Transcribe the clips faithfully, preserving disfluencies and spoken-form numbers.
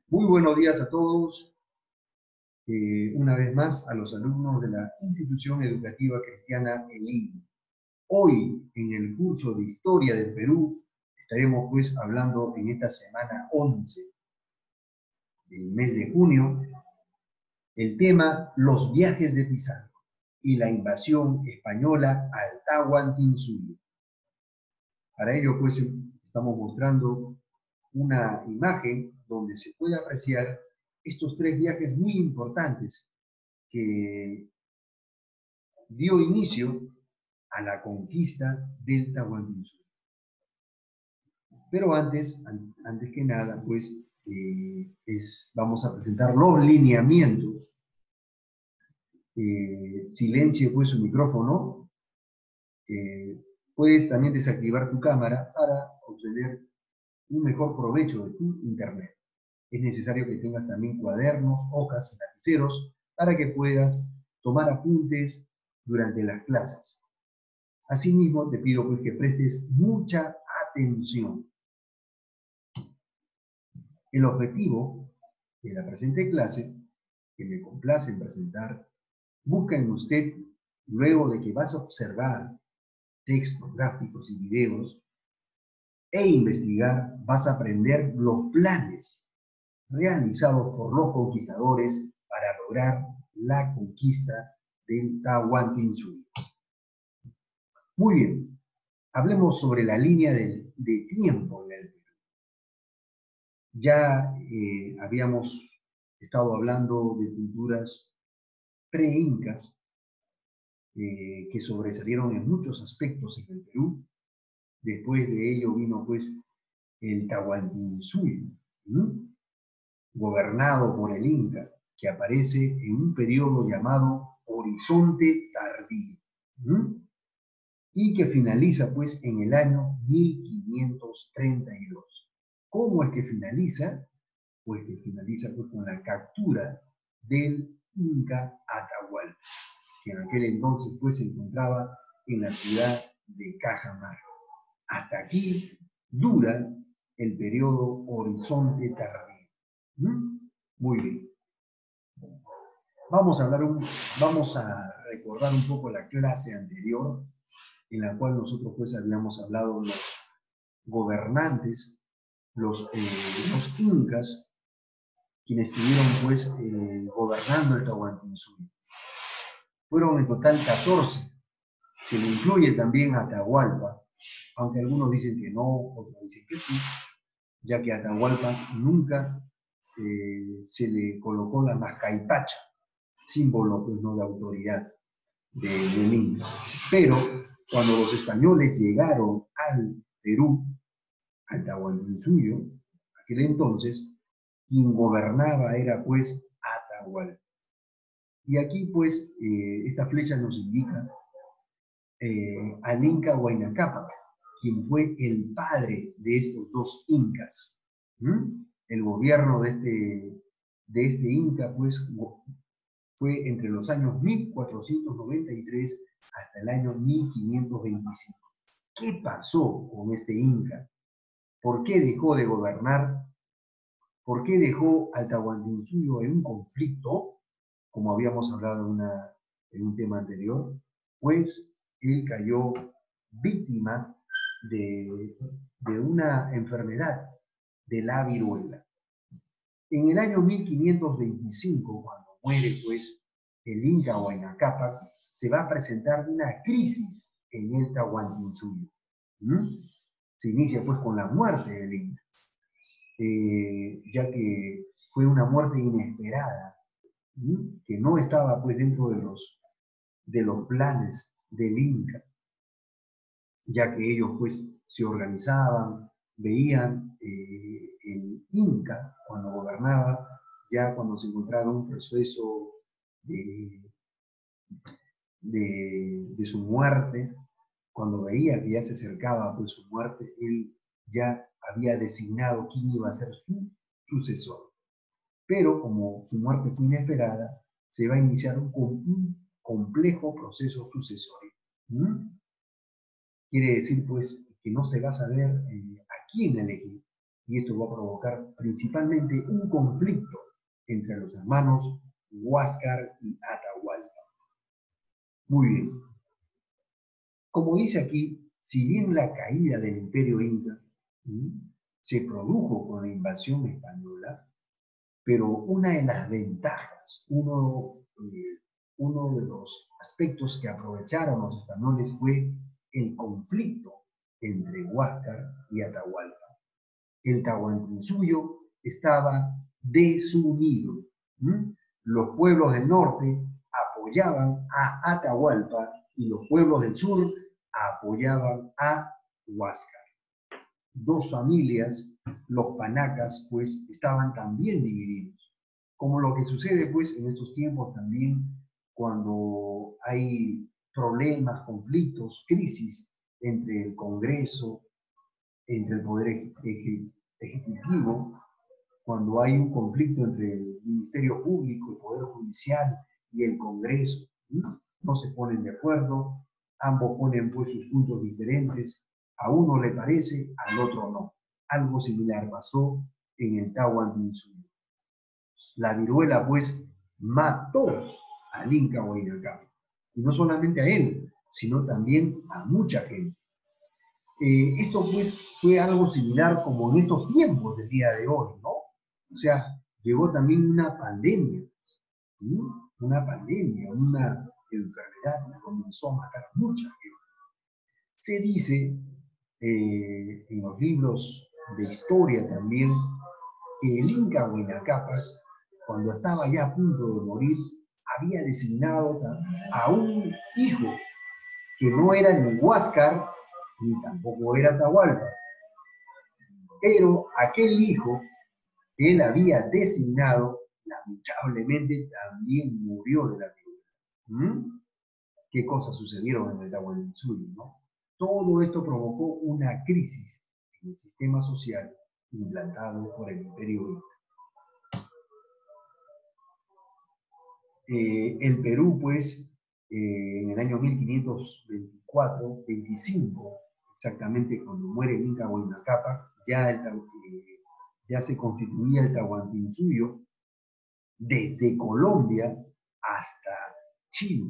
Muy buenos días a todos, eh, una vez más a los alumnos de la Institución Educativa Cristiana Elim. Hoy, en el curso de Historia del Perú, estaremos pues hablando en esta semana once del mes de junio, el tema Los viajes de Pizarro y la invasión española al Tahuantinsuyo. Para ello pues estamos mostrando una imagen donde se puede apreciar estos tres viajes muy importantes que dio inicio a la conquista del Tahuantinsuyo. Pero antes, an, antes que nada, pues, eh, es, vamos a presentar los lineamientos. Eh, silencie pues su micrófono. Eh, puedes también desactivar tu cámara para obtener un mejor provecho de tu internet. Es necesario que tengas también cuadernos, hojas y lapiceros para que puedas tomar apuntes durante las clases. Asimismo, te pido pues que prestes mucha atención. El objetivo de la presente clase, que me complace en presentar, busca en usted, luego de que vas a observar textos, gráficos y videos, e investigar, vas a aprender los planes realizados por los conquistadores para lograr la conquista del Tahuantinsuyo. Muy bien, hablemos sobre la línea de, de tiempo en el Perú. Ya eh, habíamos estado hablando de culturas pre-incas eh, que sobresalieron en muchos aspectos en el Perú. Después de ello vino pues el Tahuantinsuyo, ¿sí? Gobernado por el Inca, que aparece en un periodo llamado Horizonte Tardío, ¿sí? Y que finaliza pues en el año mil quinientos treinta y dos. ¿Cómo es que finaliza? Pues que finaliza pues con la captura del Inca Atahualpa, que en aquel entonces pues se encontraba en la ciudad de Cajamarca. Hasta aquí dura el periodo Horizonte Tardío. ¿Mm? Muy bien. Vamos a, hablar un, vamos a recordar un poco la clase anterior, en la cual nosotros pues habíamos hablado de los gobernantes, los, eh, los incas, quienes estuvieron pues eh, gobernando el Tahuantinsuyo. Fueron en total catorce. Se le incluye también Atahualpa, aunque algunos dicen que no, otros dicen que sí, ya que a Atahualpa nunca eh, se le colocó la mascaitacha, símbolo pues, no, de autoridad de, del Inca. Pero cuando los españoles llegaron al Perú, al Tahuantinsuyo, aquel entonces, quien gobernaba era pues Atahualpa. Y aquí pues eh, esta flecha nos indica eh, al Inca Huayna Cápac, quien fue el padre de estos dos incas. ¿Mm? El gobierno de este, de este Inca pues fue entre los años mil cuatrocientos noventa y tres hasta el año mil quinientos veinticinco. ¿Qué pasó con este Inca? ¿Por qué dejó de gobernar? ¿Por qué dejó al Tahuantinsuyo en un conflicto, como habíamos hablado en, una, en un tema anterior? Pues él cayó víctima de, de una enfermedad, de la viruela. En el año mil quinientos veinticinco, cuando muere pues el Inca Huayna Cápac, se va a presentar una crisis en el Tahuantinsuyo. ¿Mm? Se inicia pues con la muerte del Inca, eh, ya que fue una muerte inesperada, ¿Mm? que no estaba pues dentro de los, de los planes del Inca, ya que ellos pues se organizaban, veían eh, el Inca cuando gobernaba, ya cuando se encontraba un proceso de, de, de su muerte, cuando veía que ya se acercaba pues su muerte, él ya había designado quién iba a ser su sucesor. Pero como su muerte fue inesperada, se va a iniciar un, un complejo proceso sucesorio. ¿Mm? Quiere decir, pues, que no se va a saber eh, a quién elegir. y esto va a provocar principalmente un conflicto entre los hermanos Huáscar y Atahualpa. Muy bien. Como dice aquí, si bien la caída del Imperio Inca ¿sí? se produjo con la invasión española, pero una de las ventajas, uno, eh, uno de los aspectos que aprovecharon los españoles fue el conflicto entre Huáscar y Atahualpa. El Tahuantinsuyo estaba desunido. ¿Mm? Los pueblos del norte apoyaban a Atahualpa y los pueblos del sur apoyaban a Huáscar. Dos familias, los panacas, pues estaban también divididos. Como lo que sucede pues en estos tiempos también cuando hay problemas, conflictos, crisis entre el Congreso, entre el Poder Ejecutivo, cuando hay un conflicto entre el Ministerio Público, el Poder Judicial y el Congreso, ¿no? No se ponen de acuerdo, ambos ponen pues sus puntos diferentes, a uno le parece, al otro no. Algo similar pasó en el Tahuantinsuyo. La viruela pues mató al Inca Huayna Cápac, y no solamente a él, sino también a mucha gente. Eh, esto pues fue algo similar como en estos tiempos del día de hoy, ¿no? O sea, llegó también una pandemia, ¿sí? Una pandemia, una enfermedad que comenzó a matar a mucha gente. Se dice eh, en los libros de historia también que el Inca Huayna Cápac, cuando estaba ya a punto de morir, había designado a un hijo que no era ni Huáscar ni tampoco era Atahualpa, pero aquel hijo que él había designado, lamentablemente también murió de la viruela. ¿Mm? ¿Qué cosas sucedieron en el Tahuantinsuyo, no? Todo esto provocó una crisis en el sistema social implantado por el Imperio Inca. Eh, el Perú, pues, eh, en el año mil quinientos veinticuatro, veinticinco, exactamente cuando muere el Inca Huayna Cápac, ya, el, eh, ya se constituía el Tahuantinsuyo desde Colombia hasta Chile.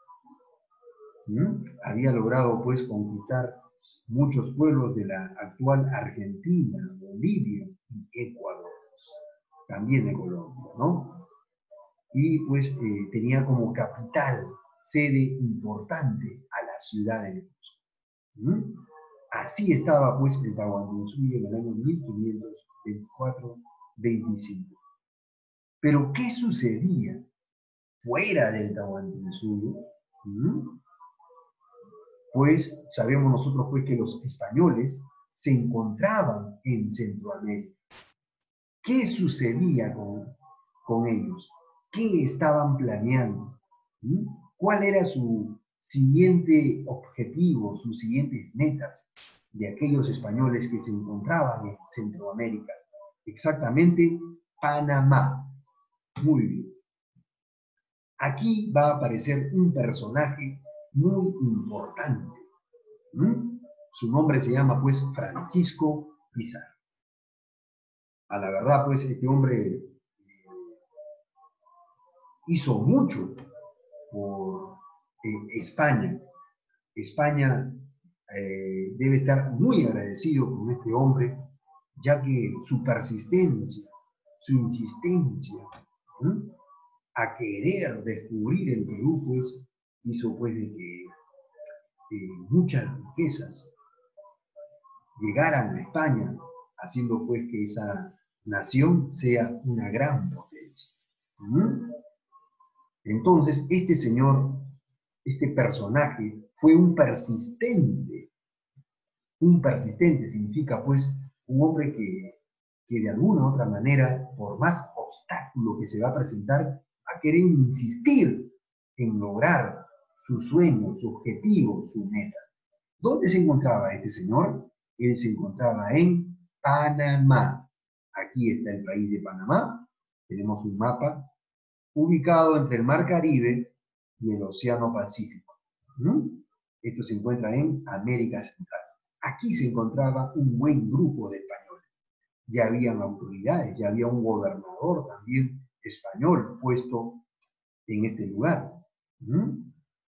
¿Mm? Había logrado pues conquistar muchos pueblos de la actual Argentina, Bolivia y Ecuador, también de Colombia, ¿no? Y pues eh, tenía como capital, sede importante a la ciudad de Cusco. ¿Mm? Así estaba pues el Tahuantinsuyo en el año mil quinientos veinticuatro veinticinco. Pero ¿qué sucedía fuera del Tahuantinsuyo? ¿Mm? Pues sabemos nosotros pues que los españoles se encontraban en Centroamérica. ¿Qué sucedía con, con ellos? ¿Qué estaban planeando? ¿Mm? ¿Cuál era su siguiente objetivo, sus siguientes metas de aquellos españoles que se encontraban en Centroamérica? Exactamente, Panamá. Muy bien. Aquí va a aparecer un personaje muy importante. ¿Mm? Su nombre se llama pues Francisco Pizarro. A la verdad pues este hombre eh, hizo mucho por eh, España. España eh, debe estar muy agradecido con este hombre, ya que su persistencia, su insistencia ¿Mm? a querer descubrir el Perú pues hizo pues de que eh, muchas riquezas llegaran a España, haciendo pues que esa nación sea una gran potencia. ¿Mm? Entonces, este señor, este personaje, fue un persistente. Un persistente significa pues un hombre que, que de alguna u otra manera, por más obstáculo que se va a presentar, va a querer insistir en lograr su sueño, su objetivo, su meta. ¿Dónde se encontraba este señor? Él se encontraba en Panamá. Aquí está el país de Panamá. Tenemos un mapa ubicado entre el Mar Caribe y el Océano Pacífico. ¿Mm? Esto se encuentra en América Central. Aquí se encontraba un buen grupo de españoles. ya habían autoridades, ya había un gobernador también español puesto en este lugar. ¿Mm?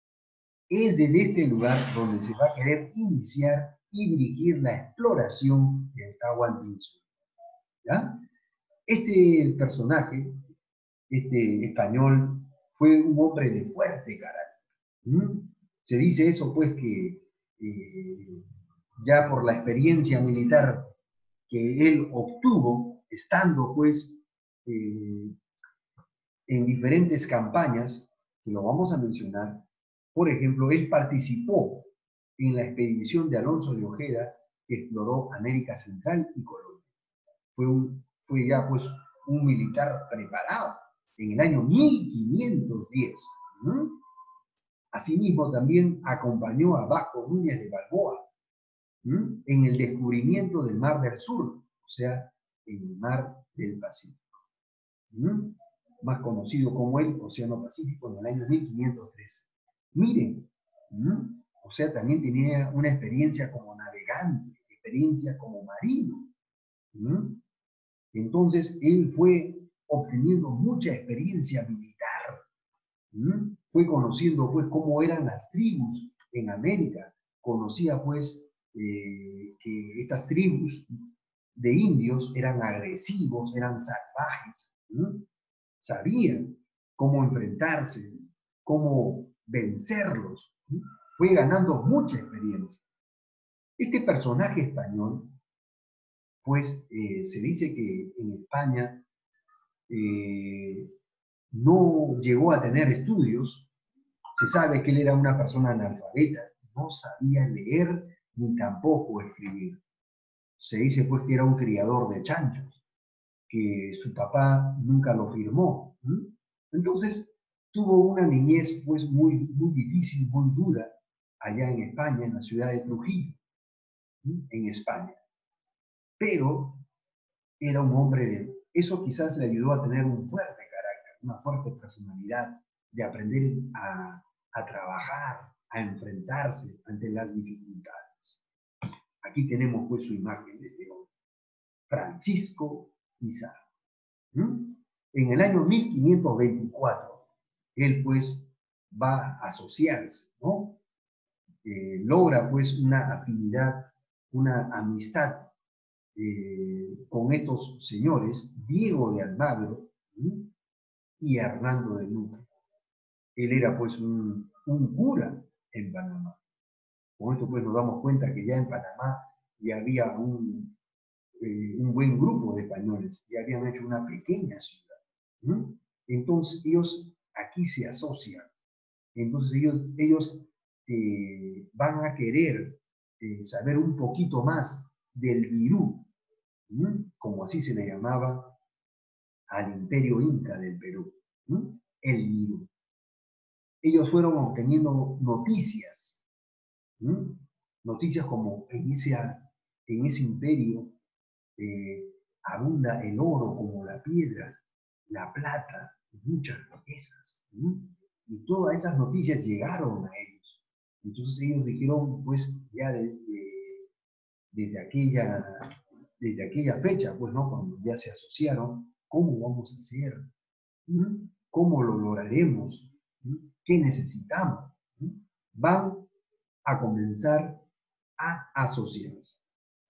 Es desde este lugar donde se va a querer iniciar y dirigir la exploración del Tahuantinsuyo. ¿Ya? Este personaje, este español, fue un hombre de fuerte carácter. ¿Mm? Se dice eso, pues, que eh, ya por la experiencia militar que él obtuvo, estando, pues, eh, en diferentes campañas, que lo vamos a mencionar. Por ejemplo, él participó en la expedición de Alonso de Ojeda que exploró América Central y Colombia. Fue, un, fue ya pues un militar preparado en el año mil quinientos diez. ¿Mm? Asimismo, también acompañó a Vasco Núñez de Balboa ¿Mm? en el descubrimiento del Mar del Sur, o sea, en el Mar del Pacífico. ¿Mm? Más conocido como el Océano Pacífico, en el año mil quinientos trece. Miren, ¿Mm? o sea, también tenía una experiencia como navegante, experiencia como marino. ¿Mm? Entonces, él fue obteniendo mucha experiencia militar. ¿Mm? Fue conociendo, pues, cómo eran las tribus en América. Conocía, pues, eh, que estas tribus de indios eran agresivos, eran salvajes. ¿Mm? Sabían cómo enfrentarse, cómo vencerlos. ¿Sí? Fue ganando mucha experiencia. Este personaje español, pues eh, se dice que en España eh, no llegó a tener estudios. Se sabe que él era una persona analfabeta, no sabía leer ni tampoco escribir. Se dice pues que era un criador de chanchos, que su papá nunca lo firmó. ¿Mm? Entonces, tuvo una niñez pues muy, muy difícil, muy dura, allá en España, en la ciudad de Trujillo, ¿Mm? en España. Pero era un hombre de... Eso quizás le ayudó a tener un fuerte carácter, una fuerte personalidad, de aprender a, a trabajar, a enfrentarse ante las dificultades. Aquí tenemos pues su imagen de este hombre, Francisco Pizarro. ¿Mm? En el año mil quinientos veinticuatro, él pues va a asociarse, ¿no? Eh, logra pues una afinidad, una amistad eh, con estos señores, Diego de Almagro, ¿sí? y Hernando de Luque. Él era pues un, un cura en Panamá. Con esto pues nos damos cuenta que ya en Panamá ya había un, eh, un buen grupo de españoles, ya habían hecho una pequeña ciudad. ¿Mm? Entonces ellos aquí se asocian. Entonces ellos, ellos eh, van a querer eh, saber un poquito más del Virú, ¿Mm? como así se le llamaba al imperio inca del Perú, ¿Mm? el Virú. Ellos fueron obteniendo noticias, ¿Mm? noticias como en ese, en ese imperio eh, abunda el oro como la piedra, la plata, muchas riquezas. ¿Mm? Y todas esas noticias llegaron a ellos. Entonces ellos dijeron, pues ya desde, desde, aquella, desde aquella fecha, pues no, cuando ya se asociaron, ¿cómo vamos a hacer? ¿Mm? ¿Cómo lo lograremos? ¿Mm? ¿Qué necesitamos? ¿Mm? Van a comenzar a asociarse.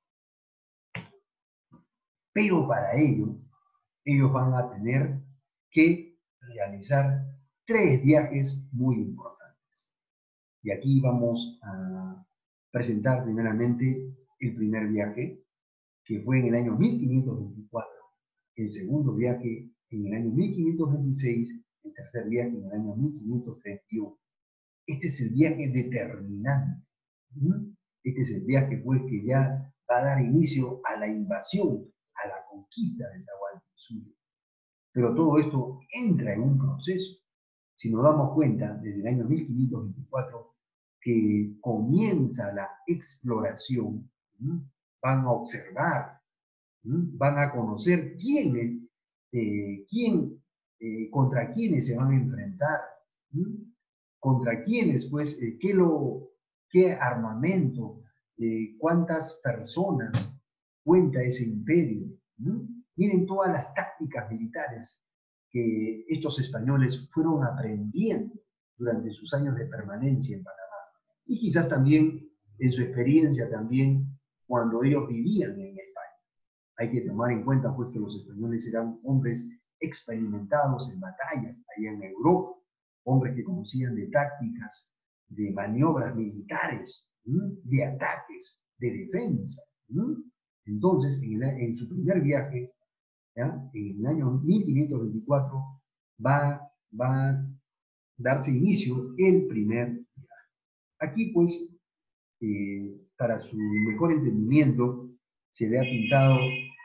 Pero para ello, ellos van a tener que realizar tres viajes muy importantes. Y aquí vamos a presentar primeramente el primer viaje, que fue en el año mil quinientos veinticuatro, el segundo viaje en el año mil quinientos veintiséis, el tercer viaje en el año mil quinientos treinta y uno. Este es el viaje determinante. ¿Mm? Este es el viaje pues que ya va a dar inicio a la invasión, a la conquista del Tahuantinsuyo. Pero todo esto entra en un proceso. Si nos damos cuenta, desde el año mil quinientos veinticuatro, que comienza la exploración, ¿Mm? van a observar, ¿Mm? van a conocer quiénes, eh, quién, eh, contra quiénes se van a enfrentar, ¿Mm? contra quiénes, pues, eh, qué, lo, qué armamento, eh, cuántas personas cuenta ese imperio, ¿Mm? Miren todas las tácticas militares que estos españoles fueron aprendiendo durante sus años de permanencia en Panamá. Y quizás también en su experiencia también cuando ellos vivían en España. Hay que tomar en cuenta pues que los españoles eran hombres experimentados en batallas allá en Europa, hombres que conocían de tácticas, de maniobras militares, ¿m? de ataques, de defensa. ¿m? Entonces, en, el, en su primer viaje, ¿ya? En el año mil quinientos veinticuatro, va, va a darse inicio el primer viaje. Aquí, pues, eh, para su mejor entendimiento, se le ha pintado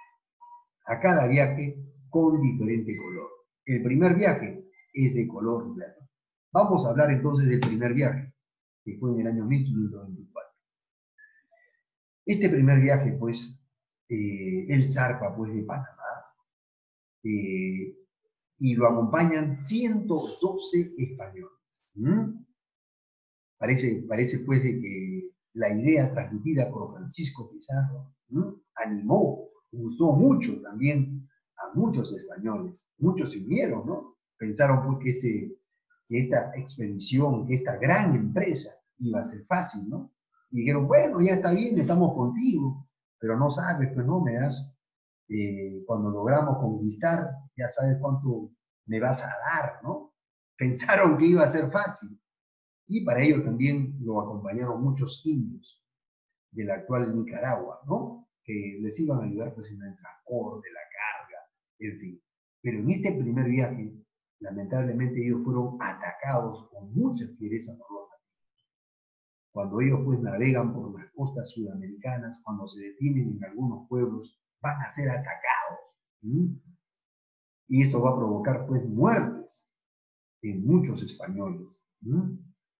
a cada viaje con diferente color. El primer viaje es de color verde. Vamos a hablar entonces del primer viaje, que fue en el año mil quinientos veinticuatro. Este primer viaje, pues, eh, él zarpa pues, de Panamá, eh, y lo acompañan ciento doce españoles. ¿Mm? Parece, parece pues de que la idea transmitida por Francisco Pizarro ¿Mm? animó, gustó mucho también a muchos españoles. Muchos se unieron, ¿no? Pensaron pues que, este, que esta expedición, que esta gran empresa iba a ser fácil, ¿no? Y dijeron, bueno, ya está bien, estamos contigo, pero no sabes, pues no, me das, eh, cuando logramos conquistar, ya sabes cuánto me vas a dar, ¿no? Pensaron que iba a ser fácil. Y para ello también lo acompañaron muchos indios de la actual Nicaragua, ¿no? Que les iban a ayudar pues en el transporte, la carga, en fin. Pero en este primer viaje, lamentablemente ellos fueron atacados con mucha fiereza por los nativos. Cuando ellos pues navegan por las costas sudamericanas, cuando se detienen en algunos pueblos, van a ser atacados. ¿Mm? Y esto va a provocar pues muertes en muchos españoles. ¿Mm?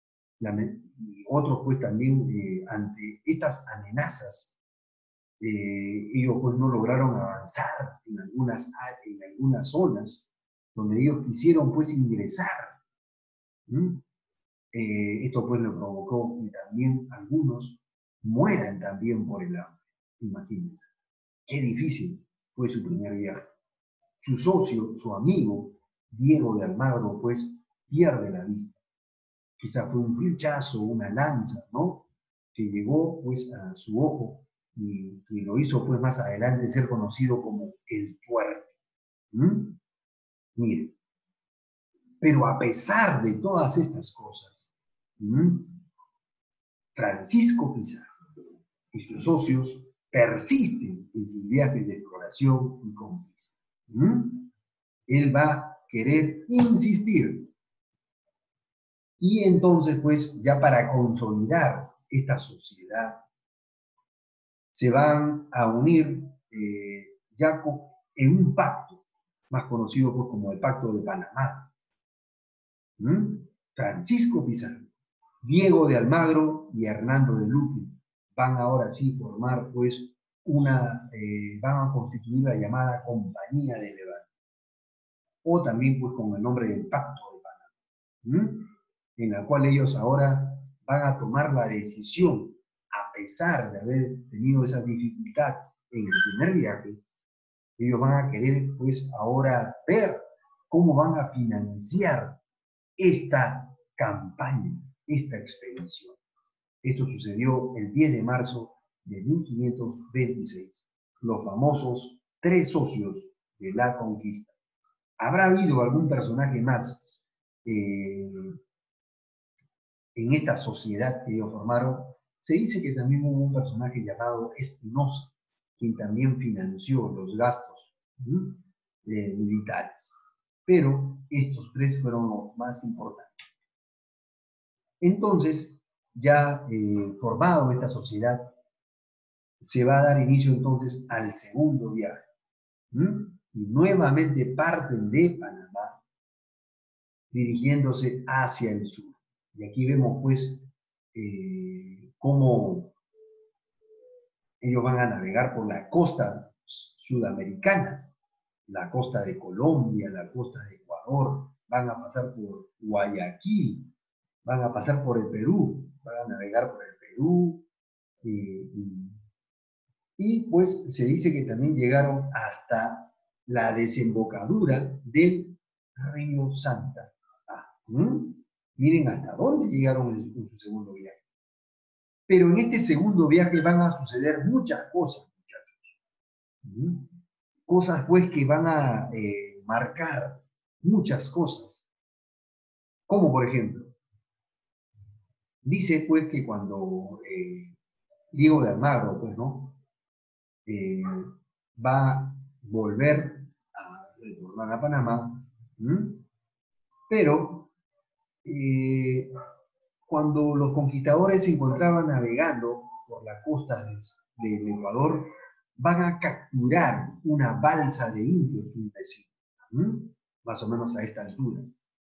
Y otros pues también eh, ante estas amenazas, eh, ellos pues no lograron avanzar en algunas, en algunas zonas donde ellos quisieron pues ingresar. ¿Mm? Eh, esto pues lo provocó que también algunos mueran también por el hambre. Imagínense, qué difícil fue su primer viaje. Su socio, su amigo, Diego de Almagro, pues pierde la vista. Quizá fue un flechazo, una lanza, ¿no? Que llegó pues a su ojo y, y lo hizo pues más adelante ser conocido como el Fuerte. ¿Mm? Mire, pero a pesar de todas estas cosas, ¿Mm? Francisco Pizarro y sus socios persisten en sus viajes de exploración y conquista. ¿Mm? Él va a querer insistir. Y entonces, pues, ya para consolidar esta sociedad, se van a unir eh, ya en un pacto, más conocido pues, como el Pacto de Panamá. ¿Mm? Francisco Pizarro, Diego de Almagro y Hernando de Luque van ahora sí a formar pues una, eh, van a constituir la llamada Compañía de Levante, o también pues con el nombre del Pacto de Panamá, ¿Mm? en la cual ellos ahora van a tomar la decisión, a pesar de haber tenido esa dificultad en el primer viaje, ellos van a querer pues ahora ver cómo van a financiar esta campaña, esta expedición. Esto sucedió el diez de marzo de mil quinientos veintiséis. Los famosos tres socios de la conquista. ¿Habrá habido algún personaje más eh, en esta sociedad que ellos formaron? Se dice que también hubo un personaje llamado Espinosa, quien también financió los gastos eh, militares. Pero estos tres fueron los más importantes. Entonces, ya eh, formado esta sociedad, se va a dar inicio entonces al segundo viaje. ¿Mm? Y nuevamente parten de Panamá, dirigiéndose hacia el sur. Y aquí vemos pues eh, cómo ellos van a navegar por la costa sudamericana, la costa de Colombia, la costa de Ecuador, van a pasar por Guayaquil, van a pasar por el Perú, van a navegar por el Perú, y, y, Y pues se dice que también llegaron hasta la desembocadura del río Santa. Ah, ¿mm? Miren hasta dónde llegaron en, en su segundo viaje. Pero en este segundo viaje van a suceder muchas cosas, muchachos. ¿Mm? Cosas pues que van a eh, marcar muchas cosas. Como por ejemplo, dice pues que cuando eh, Diego de Almagro, pues, ¿no? Eh, va a volver a retornar a Panamá, ¿m? Pero eh, cuando los conquistadores se encontraban navegando por las costas del, del Ecuador, van a capturar una balsa de indios tunecinos, ¿m? Más o menos a esta altura.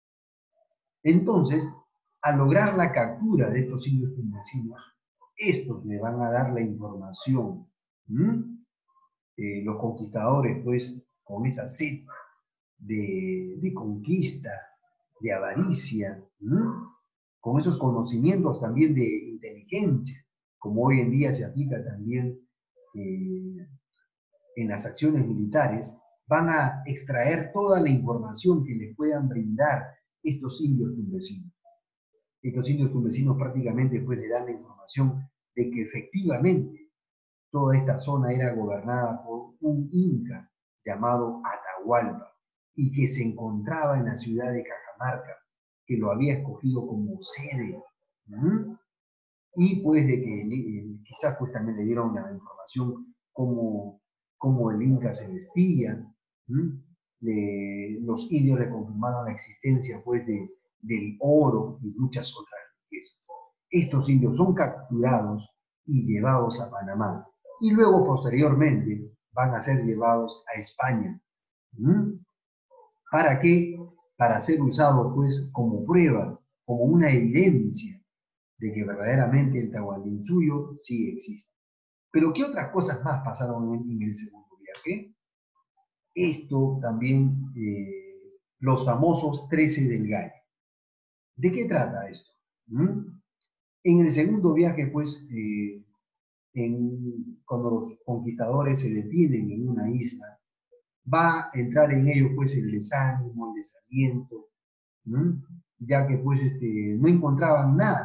Entonces, al lograr la captura de estos indios tunecinos, estos le van a dar la información. ¿M? Eh, los conquistadores, pues, con esa sed de, de conquista, de avaricia, ¿no? Con esos conocimientos también de inteligencia, como hoy en día se aplica también eh, en las acciones militares, van a extraer toda la información que les puedan brindar estos indios tunecinos. Estos indios tunecinos prácticamente pues le dan la información de que efectivamente toda esta zona era gobernada por un inca llamado Atahualpa y que se encontraba en la ciudad de Cajamarca, que lo había escogido como sede. ¿Mm? Y pues de que eh, quizás pues también le dieron la información cómo, cómo el inca se vestía. ¿Mm? Le, los indios le confirmaron la existencia pues de, del oro y muchas otras riquezas. Estos indios son capturados y llevados a Panamá y luego posteriormente van a ser llevados a España. ¿Mm? ¿Para qué? Para ser usados pues como prueba, como una evidencia de que verdaderamente el Tahuantinsuyo sí existe. Pero ¿qué otras cosas más pasaron en, en el segundo viaje? Esto también, eh, los famosos trece del Gallo. ¿De qué trata esto? ¿Mm? En el segundo viaje, pues, eh, en, cuando los conquistadores se detienen en una isla, va a entrar en ellos pues el desánimo, el desaliento, ¿m? Ya que pues este, no encontraban nada.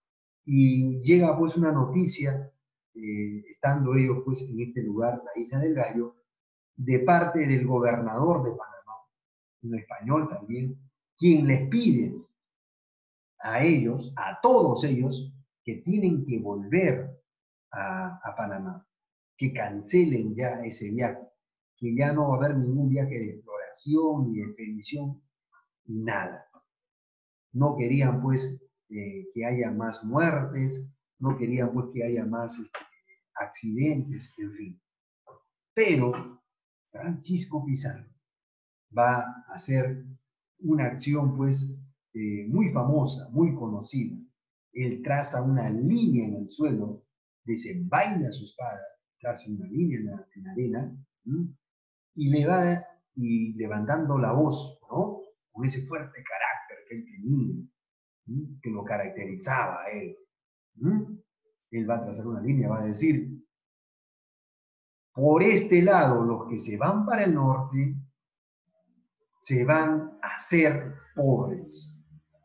Y llega pues una noticia, eh, estando ellos pues en este lugar, la Isla del Gallo, de parte del gobernador de Panamá, un español también, quien les pide a ellos, a todos ellos, que tienen que volver a, a Panamá, que cancelen ya ese viaje, que ya no va a haber ningún viaje de exploración ni de expedición, ni nada. No querían pues eh, que haya más muertes, no querían pues que haya más este, accidentes, en fin. Pero Francisco Pizarro va a hacer una acción pues eh, muy famosa, muy conocida. Él traza una línea en el suelo, desenvaina su espada, traza una línea en la, en la arena, ¿m? Y le va y levantando la voz, ¿no? Con ese fuerte carácter que él tenía, ¿m? Que lo caracterizaba a él. ¿M? Él va a trazar una línea, va a decir, por este lado, los que se van para el norte se van a hacer pobres.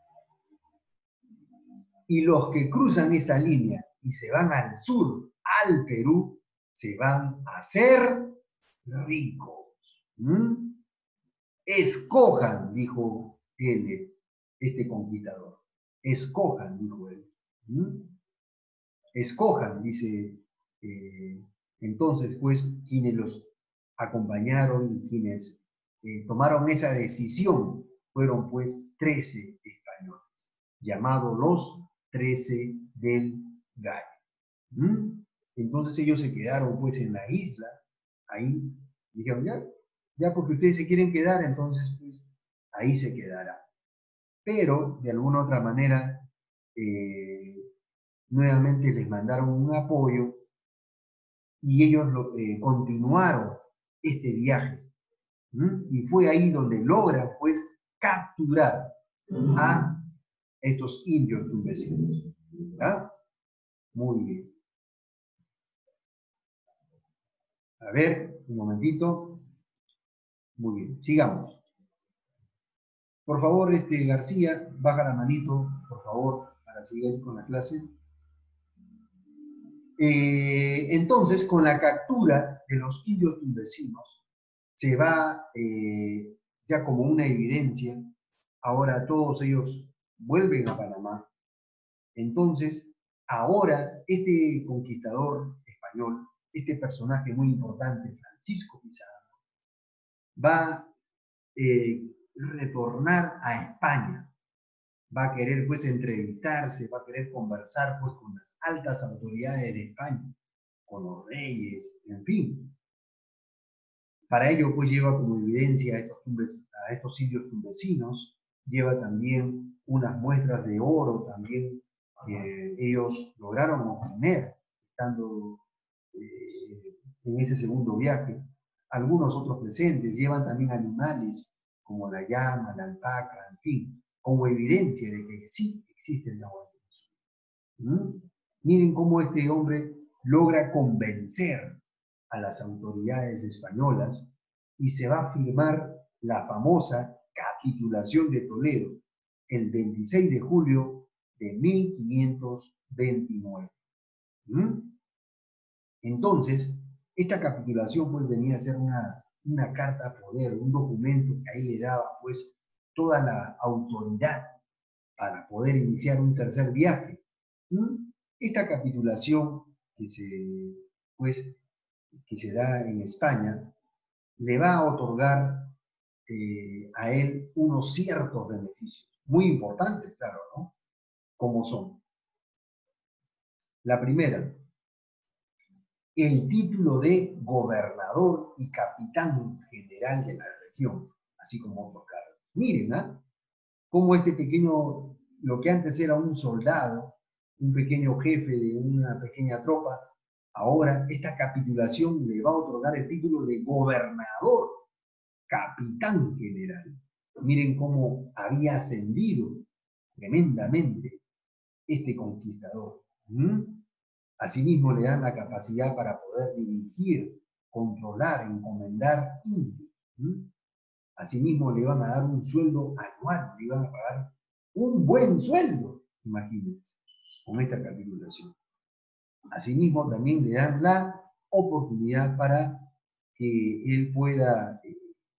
Y los que cruzan esta línea y se van al sur, al Perú, se van a hacer ricos. ¿Mm? Escojan, dijo él, este conquistador. Escojan, dijo él. ¿Mm? Escojan, dice, eh, entonces, pues, quienes los acompañaron y quienes eh, tomaron esa decisión fueron, pues, trece españoles, llamados los trece del Gallo. ¿Mm? Entonces ellos se quedaron, pues, en la isla, ahí, dijeron, ya, ya porque ustedes se quieren quedar, entonces, pues, ahí se quedará. Pero, de alguna otra manera, eh, nuevamente les mandaron un apoyo y ellos lo, eh, continuaron este viaje. ¿Mm? Y fue ahí donde logran, pues, capturar a estos indios tunecinos. ¿Ah? Muy bien. A ver, un momentito. Muy bien, sigamos. Por favor, este, García, baja la manito, por favor, para seguir con la clase. Eh, entonces, con la captura de los indios tunecinos, se va eh, ya como una evidencia, ahora todos ellos vuelven a Panamá. Entonces, ahora este conquistador español, este personaje muy importante, Francisco Pizarro, va a eh, retornar a España, va a querer pues entrevistarse, va a querer conversar pues con las altas autoridades de España, con los reyes, en fin. Para ello pues lleva como evidencia a estos, a estos indios tunecinos, lleva también unas muestras de oro también que ellos lograron obtener estando eh, en ese segundo viaje. Algunos otros presentes llevan también animales como la llama, la alpaca, en fin, como evidencia de que sí existe el Nahuatl. ¿Mm? Miren cómo este hombre logra convencer a las autoridades españolas y se va a firmar la famosa Capitulación de Toledo el veintiséis de julio de mil quinientos veintinueve. ¿Mm? Entonces, esta capitulación pues venía a ser una, una carta a poder, un documento que ahí le daba pues toda la autoridad para poder iniciar un tercer viaje. ¿Mm? Esta capitulación que se, pues, que se da en España le va a otorgar eh, a él unos ciertos beneficios, muy importantes, claro, ¿no? Como son. La primera, el título de gobernador y capitán general de la región, así como otros cargos. Miren, ¿ah? Cómo este pequeño, lo que antes era un soldado, un pequeño jefe de una pequeña tropa, ahora esta capitulación le va a otorgar el título de gobernador, capitán general. Miren cómo había ascendido tremendamente este conquistador. ¿Mm? Asimismo le dan la capacidad para poder dirigir, controlar, encomendar indios. ¿Mm? Asimismo le van a dar un sueldo anual, le iban a pagar un buen sueldo, imagínense, con esta capitulación. Asimismo también le dan la oportunidad para que él pueda eh,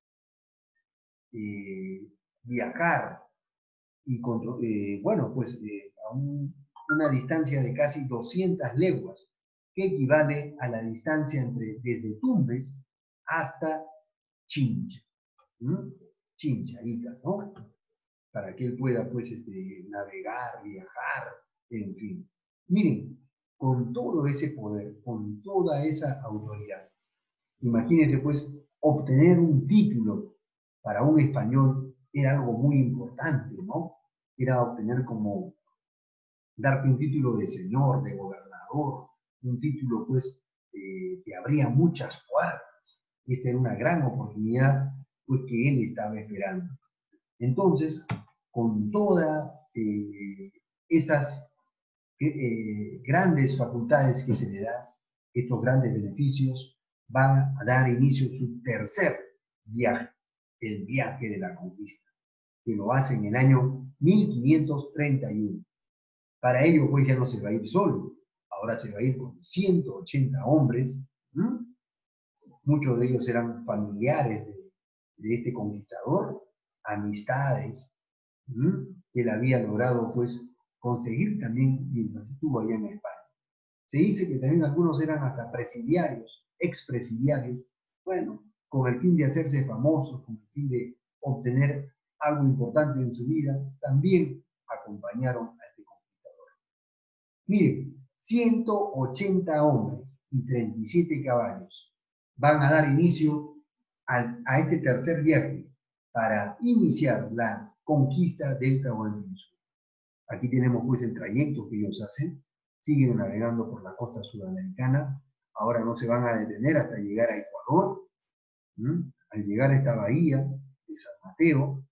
eh, viajar y, eh, bueno, pues eh, a un, una distancia de casi doscientas leguas, que equivale a la distancia entre desde Tumbes hasta Chincha. ¿Mm? Chincha, Ica, ¿no? Para que él pueda, pues, este, navegar, viajar, en fin. Miren, con todo ese poder, con toda esa autoridad, imagínense, pues, obtener un título para un español era algo muy importante, ¿no? Era obtener como, darte un título de señor, de gobernador, un título, pues, eh, que abría muchas puertas. Esta era una gran oportunidad, pues, que él estaba esperando. Entonces, con todas eh, esas eh, grandes facultades que se le da, estos grandes beneficios, van a dar inicio a su tercer viaje, el viaje de la conquista, que lo hace en el año mil quinientos treinta y uno. Para ello, pues ya no se va a ir solo, ahora se va a ir con ciento ochenta hombres. ¿Mm? Muchos de ellos eran familiares de, de este conquistador, amistades, ¿Mm? que él había logrado pues conseguir también mientras estuvo allá en España. Se dice que también algunos eran hasta presidiarios, expresidiarios, bueno, con el fin de hacerse famosos, con el fin de obtener algo importante en su vida, también acompañaron a este conquistador. Miren, ciento ochenta hombres y treinta y siete caballos van a dar inicio a, a este tercer viaje para iniciar la conquista del Tahuantinsuyo. Aquí tenemos pues el trayecto que ellos hacen, siguen navegando por la costa sudamericana, ahora no se van a detener hasta llegar a Ecuador. ¿Mm? Al llegar a esta bahía de San Mateo,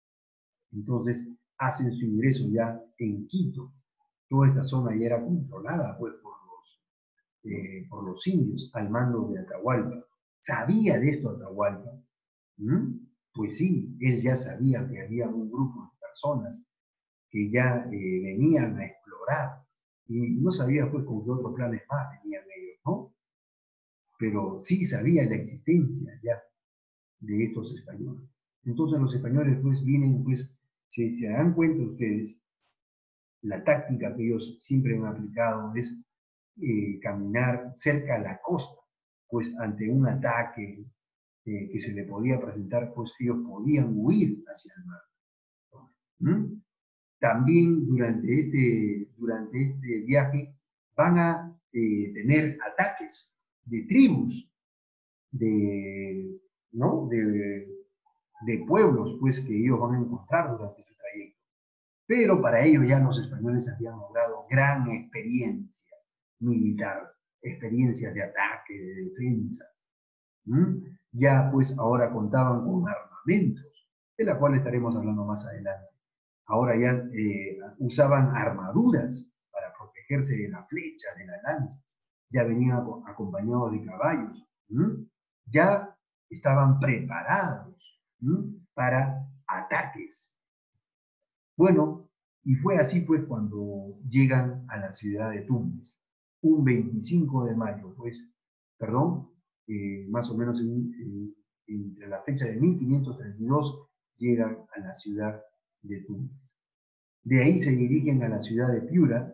entonces hacen su ingreso ya en Quito. Toda esta zona ya era controlada pues por los, eh, por los indios al mando de Atahualpa. ¿Sabía de esto Atahualpa? ¿Mm? Pues sí, él ya sabía que había un grupo de personas que ya eh, venían a explorar y no sabía pues con qué otros planes más venían ellos, ¿no? Pero sí sabía la existencia ya de estos españoles. Entonces los españoles pues vienen, pues, si se dan cuenta ustedes, la táctica que ellos siempre han aplicado es eh, caminar cerca a la costa, pues ante un ataque eh, que se le podía presentar, pues ellos podían huir hacia el mar. ¿Mm? También durante este, durante este viaje van a eh, tener ataques de tribus, de, ¿no? de, de pueblos pues, que ellos van a encontrar durante su trayecto. Pero para ello ya los españoles habían logrado gran experiencia militar, experiencia de ataque, de defensa. ¿Mm? Ya pues ahora contaban con armamentos, de la cual estaremos hablando más adelante. Ahora ya eh, usaban armaduras para protegerse de la flecha, de la lanza. Ya venían acompañados de caballos. ¿Mm? Ya estaban preparados ¿Mm? para ataques. Bueno, y fue así pues cuando llegan a la ciudad de Tumbes, un veinticinco de mayo, pues, perdón, eh, más o menos en, en, entre la fecha de mil quinientos treinta y dos llegan a la ciudad de Tumbes. De ahí se dirigen a la ciudad de Piura,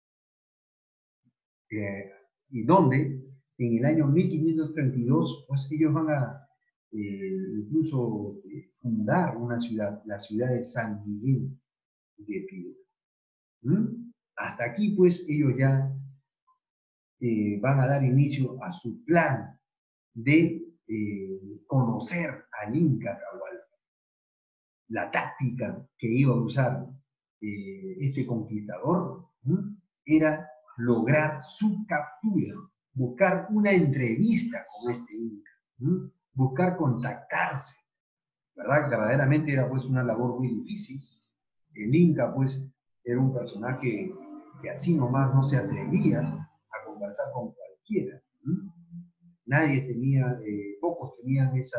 eh, y donde en el año mil quinientos treinta y dos, pues ellos van a eh, incluso eh, fundar una ciudad, la ciudad de San Miguel de Piura. ¿Mm? Hasta aquí, pues, ellos ya eh, van a dar inicio a su plan de eh, conocer al Inca Atahualpa. La táctica que iba a usar eh, este conquistador ¿Mm? era lograr su captura, buscar una entrevista con este Inca, ¿Mm? buscar contactarse, ¿verdad? Verdaderamente era pues una labor muy difícil. El Inca pues era un personaje que así nomás no se atrevía a conversar con cualquiera. ¿Mm? Nadie tenía, eh, pocos tenían esa,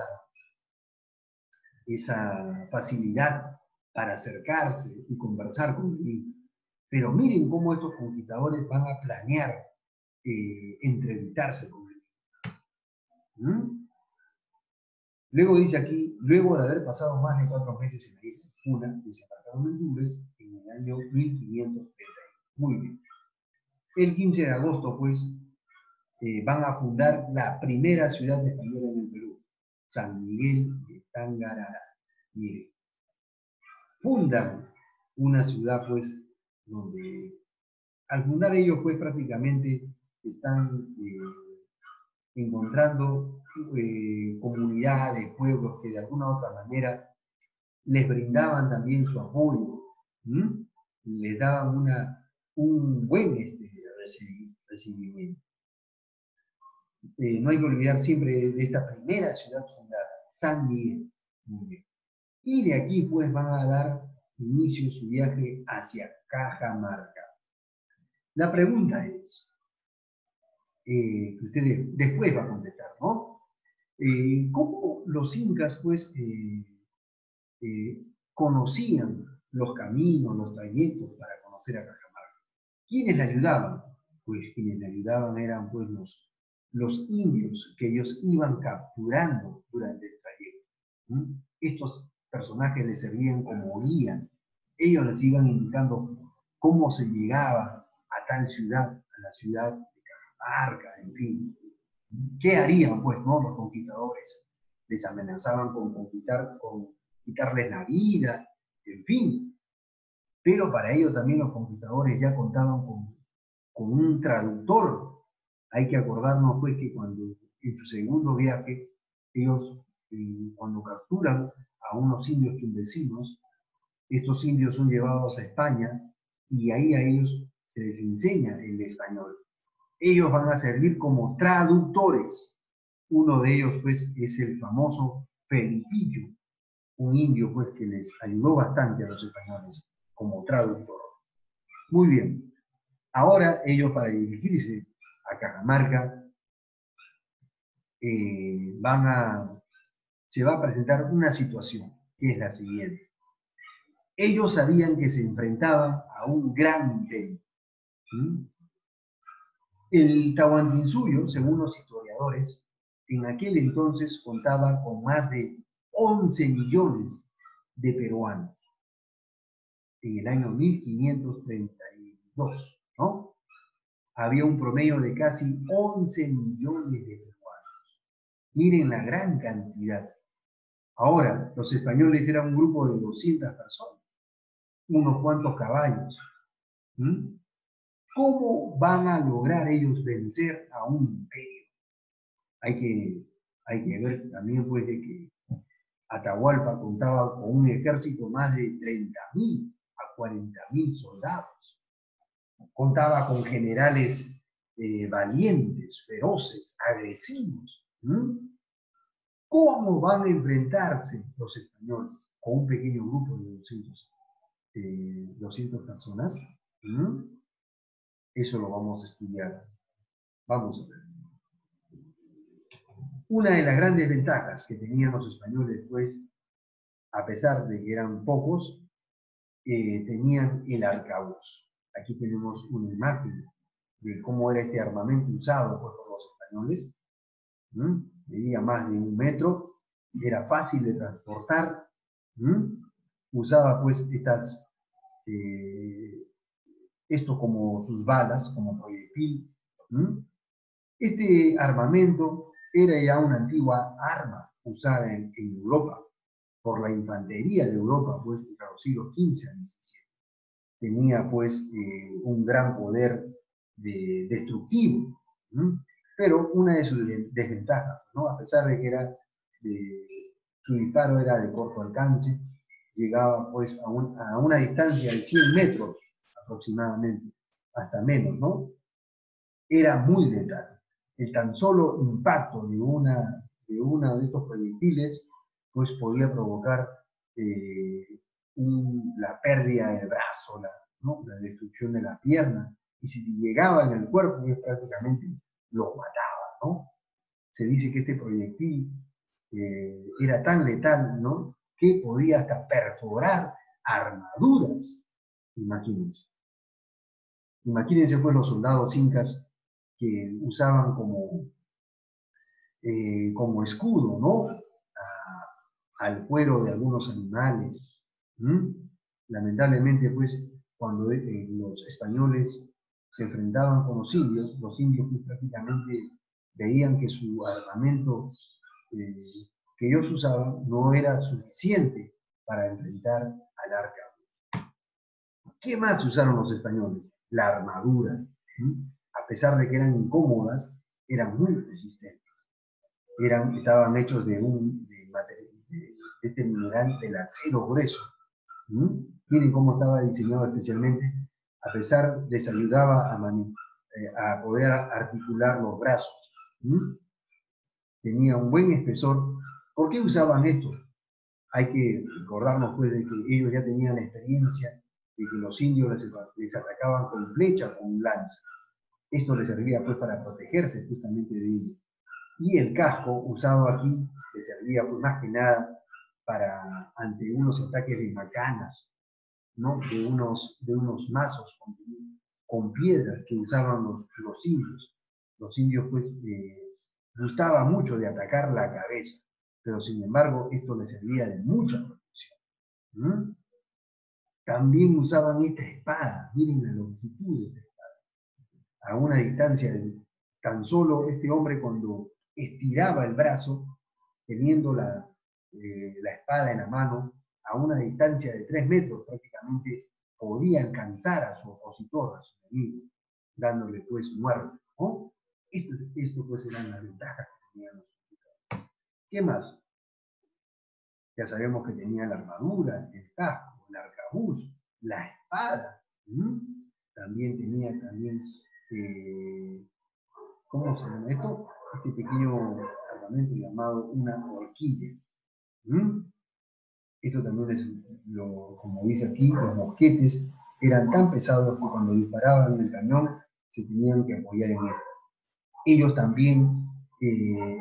esa facilidad para acercarse y conversar con el Inca. Pero miren cómo estos conquistadores van a planear eh, entrevistarse con el Inca. ¿Mm? Luego dice aquí, luego de haber pasado más de cuatro meses en la isla Puna, desembarcaron en Tumbes en el año mil quinientos treinta. Muy bien. El quince de agosto, pues, eh, van a fundar la primera ciudad española en el Perú, San Miguel de Tangarara. Miren, fundan una ciudad, pues, donde al fundar ellos, pues, prácticamente están eh, encontrando eh, comunidades, pueblos que de alguna u otra manera les brindaban también su apoyo, ¿m? les daban una, un buen este, recibimiento. Eh, no hay que olvidar siempre de esta primera ciudad fundada, San Miguel. Muy bien. Y de aquí pues van a dar inicio su viaje hacia Cajamarca. La pregunta es, eh, que ustedes después van a contestar, ¿no? Eh, ¿Cómo los incas pues eh, eh, conocían los caminos, los trayectos para conocer a Cajamarca? ¿Quiénes le ayudaban? Pues quienes le ayudaban eran pues los, los indios que ellos iban capturando durante el trayecto. ¿Mm? Estos personajes les servían como guía. Ellos les iban indicando cómo se llegaba a tal ciudad, a la ciudad de Cajamarca, en fin. ¿Qué harían pues no los conquistadores? Les amenazaban con conquistar, con quitarles la vida, en fin. Pero para ello también los conquistadores ya contaban con, con un traductor. Hay que acordarnos pues que cuando en su segundo viaje, ellos eh, cuando capturan a unos indios tunecinos, estos indios son llevados a España y ahí a ellos se les enseña el español. Ellos van a servir como traductores. Uno de ellos pues es el famoso Felipillo, un indio pues que les ayudó bastante a los españoles como traductor. Muy bien. Ahora ellos para dirigirse a Cajamarca, eh, van a, se va a presentar una situación, que es la siguiente. Ellos sabían que se enfrentaban a un gran tema. ¿Mm? El Tahuantinsuyo, según los historiadores, en aquel entonces contaba con más de once millones de peruanos, en el año mil quinientos treinta y dos, ¿no? Había un promedio de casi once millones de peruanos. Miren la gran cantidad. Ahora, los españoles eran un grupo de doscientas personas, unos cuantos caballos. ¿Mm? ¿Cómo van a lograr ellos vencer a un imperio? Hay que, hay que ver también pues de que Atahualpa contaba con un ejército más de treinta mil a cuarenta mil soldados. Contaba con generales eh, valientes, feroces, agresivos. ¿Mm? ¿Cómo van a enfrentarse los españoles con un pequeño grupo de doscientas, eh, doscientas personas? ¿Mm? Eso lo vamos a estudiar. Vamos a ver. Una de las grandes ventajas que tenían los españoles, pues, a pesar de que eran pocos, eh, tenían el arcabuz. Aquí tenemos una imagen de cómo era este armamento usado pues, por los españoles. ¿Mm? Medía más de un metro, era fácil de transportar. ¿Mm? Usaba pues estas, eh, esto como sus balas, como proyectil. ¿Mm? Este armamento era ya una antigua arma usada en, en Europa por la infantería de Europa, pues, entre los siglos quince a diecisiete. Tenía, pues, eh, un gran poder de, destructivo, ¿no? Pero una de sus desventajas, ¿no? A pesar de que era de, su disparo era de corto alcance, llegaba, pues, a, un, a una distancia de cien metros aproximadamente, hasta menos, ¿no? Era muy letal. El tan solo impacto de una de uno de estos proyectiles pues podía provocar eh, un, la pérdida del brazo, la, ¿no? la destrucción de la pierna, y si llegaba en el cuerpo pues prácticamente lo mataba, ¿no? Se dice que este proyectil eh, era tan letal, ¿no? Que podía hasta perforar armaduras. Imagínense. Imagínense pues los soldados incas que usaban como Eh, como escudo, ¿no? A, al cuero de algunos animales. ¿Mm? Lamentablemente, pues, cuando eh, los españoles se enfrentaban con los indios, los indios pues, prácticamente veían que su armamento eh, que ellos usaban no era suficiente para enfrentar al arca. ¿Qué más usaron los españoles? La armadura. ¿Mm? A pesar de que eran incómodas, eran muy resistentes. Eran, estaban hechos de, un, de, de, de este mineral del acero grueso. ¿Mm? Miren cómo estaba diseñado especialmente, a pesar les ayudaba a, mani, eh, a poder articular los brazos. ¿Mm? Tenía un buen espesor. ¿Por qué usaban esto? Hay que recordarnos pues de que ellos ya tenían la experiencia de que los indios les, les atacaban con flecha, con lanza. Esto les servía pues para protegerse justamente de ellos. Y el casco usado aquí le servía pues más que nada para ante unos ataques de macanas, ¿no? De unos, de unos mazos con, con piedras que usaban los, los indios. Los indios pues eh, gustaba mucho de atacar la cabeza, pero sin embargo esto les servía de mucha protección. ¿Mm? También usaban esta espada, miren la longitud de esta espada, a una distancia de tan solo este hombre cuando estiraba el brazo, teniendo la, eh, la espada en la mano, a una distancia de tres metros prácticamente podía alcanzar a su opositor, a su enemigo, dándole pues muerte, ¿no? Esto, esto pues eran las ventajas que tenían los militares. ¿Qué más? Ya sabemos que tenía la armadura, el casco, el arcabuz, la espada. ¿Mm? También tenía también, eh, ¿cómo se llama esto? Este pequeño armamento llamado una horquilla. ¿Mm? Esto también es, lo, como dice aquí, los mosquetes eran tan pesados que cuando disparaban en el cañón se tenían que apoyar en esto. ellos también, eh,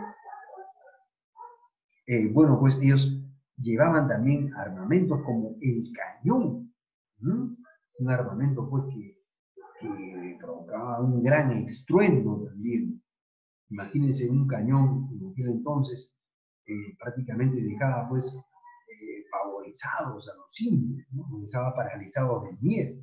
eh, bueno, pues ellos llevaban también armamentos como el cañón, ¿no? Un armamento pues que, que provocaba un gran estruendo también. Imagínense un cañón en aquel entonces, eh, prácticamente dejaba pues eh, pavorizados a los indios, ¿no? Los dejaba paralizados de miedo.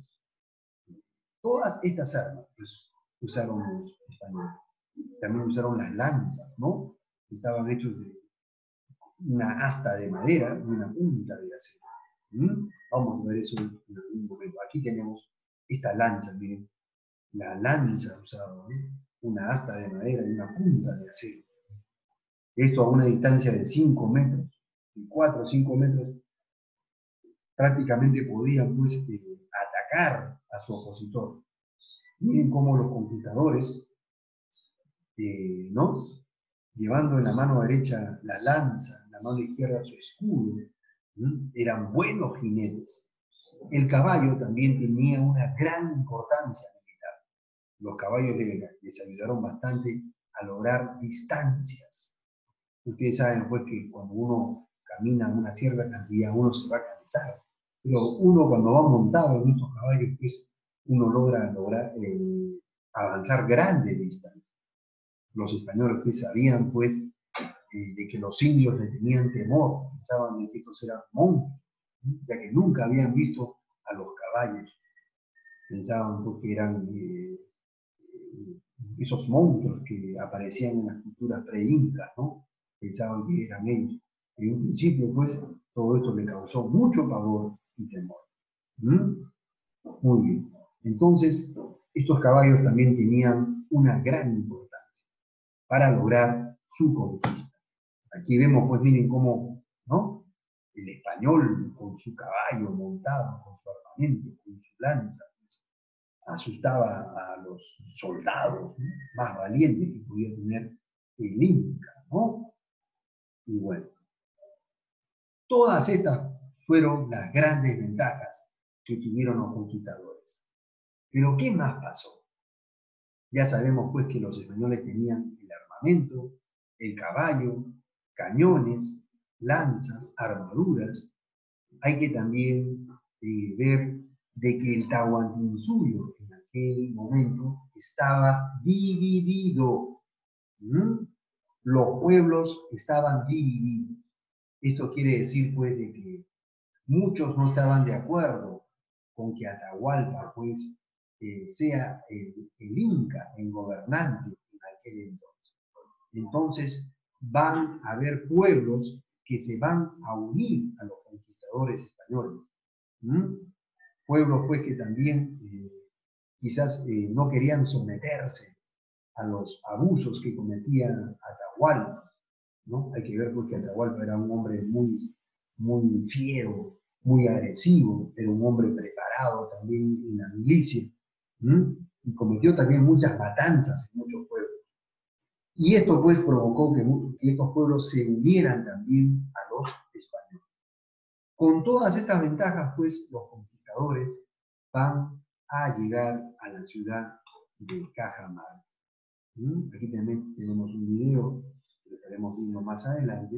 Todas estas armas pues, usaron los españoles. También usaron las lanzas, ¿no? Estaban hechos de una asta de madera y una punta de acero. ¿Mm? Vamos a ver eso en algún momento. Aquí tenemos esta lanza, miren. La lanza usada, ¿no? Una asta de madera y una punta de acero. Esto a una distancia de cinco metros, de cuatro o cinco metros, prácticamente podían pues, eh, atacar a su opositor. Miren cómo los conquistadores, eh, ¿no? Llevando en la mano derecha la lanza, en la mano izquierda su escudo, ¿no? Eran buenos jinetes. El caballo también tenía una gran importancia militar. Los caballos les ayudaron bastante a lograr distancias. Ustedes saben pues que cuando uno camina una cierta cantidad, uno se va a cansar. Pero uno cuando va montado en estos caballos, pues uno logra, lograr eh, avanzar grandes distancias. Los españoles pues, sabían pues eh, de que los indios le tenían temor, pensaban de que estos eran monstruos, ¿sí? Ya que nunca habían visto a los caballos. Pensaban pues, que eran eh, esos monstruos que aparecían en las culturas pre-incas, ¿no? Pensaban que eran ellos. En un principio, pues, todo esto le causó mucho pavor y temor. ¿Mm? Muy bien. Entonces, estos caballos también tenían una gran importancia para lograr su conquista. Aquí vemos, pues, miren cómo, ¿no? El español con su caballo montado, con su armamento, con su lanza, asustaba a los soldados, ¿no? Más valientes que podía tener el Inca, ¿no? Y bueno, todas estas fueron las grandes ventajas que tuvieron los conquistadores. Pero ¿qué más pasó? Ya sabemos pues que los españoles tenían el armamento, el caballo, cañones, lanzas, armaduras. Hay que también eh, ver de que el Tahuantinsuyo en aquel momento estaba dividido. ¿Mm? Los pueblos estaban divididos. Esto quiere decir pues de que muchos no estaban de acuerdo con que Atahualpa pues eh, sea el, el Inca, el gobernante en aquel entonces. Entonces van a haber pueblos que se van a unir a los conquistadores españoles. ¿Mm? Pueblos pues que también eh, quizás eh, no querían someterse a los abusos que cometía Atahualpa, ¿no? Hay que ver pues que Atahualpa era un hombre muy, muy fiero, muy agresivo, era un hombre preparado también en la milicia, ¿m? Y cometió también muchas matanzas en muchos pueblos. Y esto pues provocó que, que estos pueblos se unieran también a los españoles. Con todas estas ventajas pues los conquistadores van a llegar a la ciudad de Cajamarca. ¿Mm? Aquí también tenemos un video que lo estaremos viendo más adelante.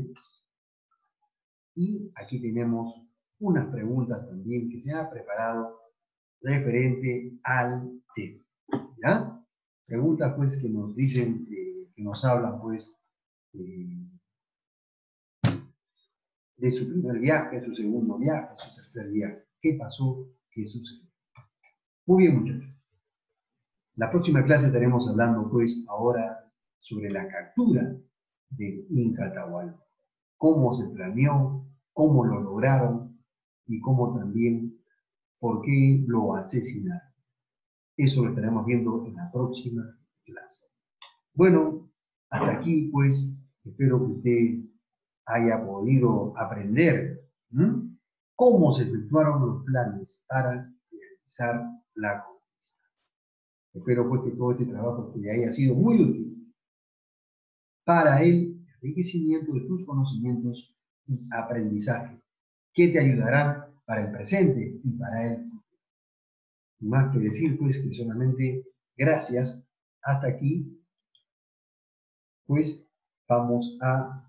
Y aquí tenemos unas preguntas también que se han preparado referente al tema. ¿Ya? Preguntas pues que nos dicen, eh, que nos hablan pues eh, de su primer viaje, su segundo viaje, su tercer viaje. ¿Qué pasó? ¿Qué sucedió? Muy bien, muchachos. La próxima clase estaremos hablando pues ahora sobre la captura del Inca Atahualpa. Cómo se planeó, cómo lo lograron y cómo también, por qué lo asesinaron. Eso lo estaremos viendo en la próxima clase. Bueno, hasta aquí pues, espero que usted haya podido aprender ¿m? cómo se efectuaron los planes para realizar la conquista. Espero pues que todo este trabajo te haya sido muy útil para el enriquecimiento de tus conocimientos y aprendizaje, que te ayudarán para el presente y para el futuro. Más que decir, pues, que solamente gracias. Hasta aquí pues vamos a